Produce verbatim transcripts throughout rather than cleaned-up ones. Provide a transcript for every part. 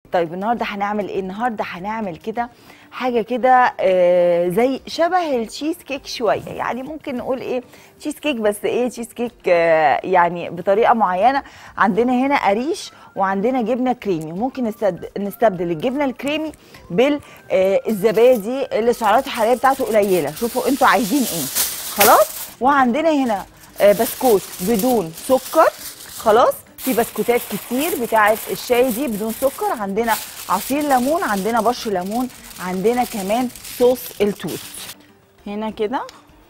طيب النهارده هنعمل ايه؟ النهارده هنعمل كده حاجه كده آه زي شبه التشيز كيك شويه، يعني ممكن نقول ايه تشيز كيك، بس ايه تشيز كيك آه يعني بطريقه معينه. عندنا هنا قريش وعندنا جبنه كريمي، ممكن نستبدل الجبنه الكريمي بالزبادي اللي السعرات الحراريه بتاعته قليله. شوفوا انتوا عايزين ايه. خلاص. وعندنا هنا آه بسكوت بدون سكر. خلاص. في بسكوتات كتير بتاعه الشاي دي بدون سكر. عندنا عصير ليمون، عندنا بشر ليمون، عندنا كمان صوص التوت. هنا كده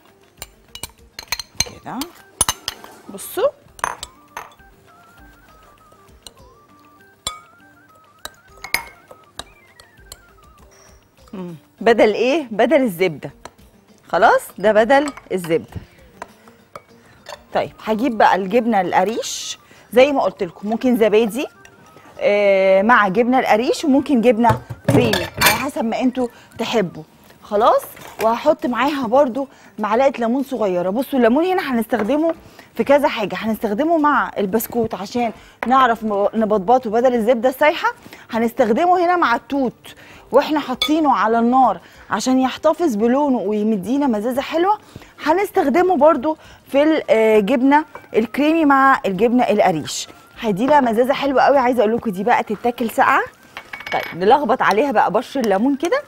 كده بصوا مم. بدل ايه؟ بدل الزبده. خلاص ده بدل الزبده. طيب هجيب بقى الجبنه القريش زي ما قلت لكم، ممكن زبادي آه مع جبنه القريش، وممكن جبنه كريمي على حسب ما انتوا تحبوا. خلاص. وهحط معاها برده معلقه ليمون صغيره. بصوا الليمون هنا هنستخدمه في كذا حاجه، هنستخدمه مع البسكوت عشان نعرف نبطبطه بدل الزبده السايحه، هنستخدمه هنا مع التوت واحنا حاطينه على النار عشان يحتفظ بلونه ويمدينا مزازه حلوه، هنستخدمه برده في الجبنه الكريمي مع الجبنه القريش، هيدي لها مزازه حلوه قوي. عايزه اقول لكم دي بقى تتاكل ساقعه. طيب نلخبط عليها بقى بشر الليمون كده،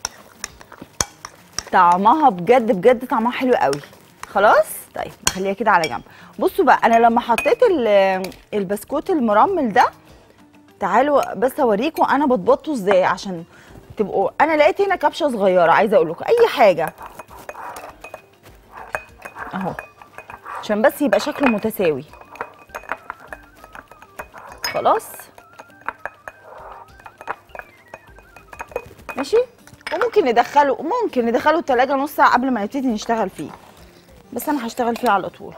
طعمها بجد بجد طعمها حلو قوي. خلاص. طيب نخليها كده على جنب. بصوا بقى انا لما حطيت البسكوت المرمل ده، تعالوا بس اوريكم انا بطبطه ازاي عشان تبقوا. انا لقيت هنا كبشه صغيره، عايزه اقول لكم اي حاجه اهو عشان بس يبقى شكله متساوي. خلاص ماشي. وممكن ندخله ممكن ندخله التلاجة نص ساعه قبل ما نبتدي نشتغل فيه، بس انا هشتغل فيه على طول.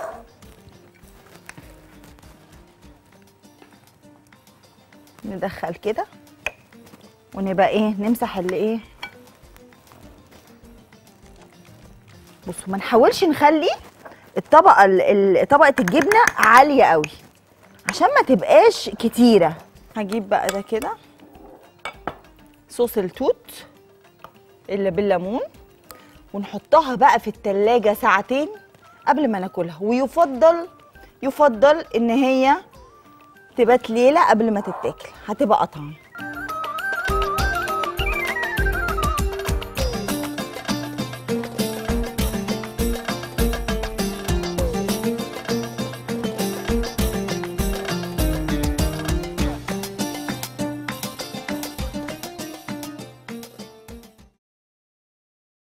ندخل كده ونبقى ايه نمسح اللي ايه. بصوا ما نحاولش نخلي الطبقه طبقه الجبنه عاليه قوي عشان ما تبقاش كتيره. هجيب بقى ده كده صوص التوت اللي بالليمون، ونحطها بقى في التلاجة ساعتين قبل ما ناكلها، ويفضل يفضل ان هي تبات ليله قبل ما تتاكل، هتبقى اطعم.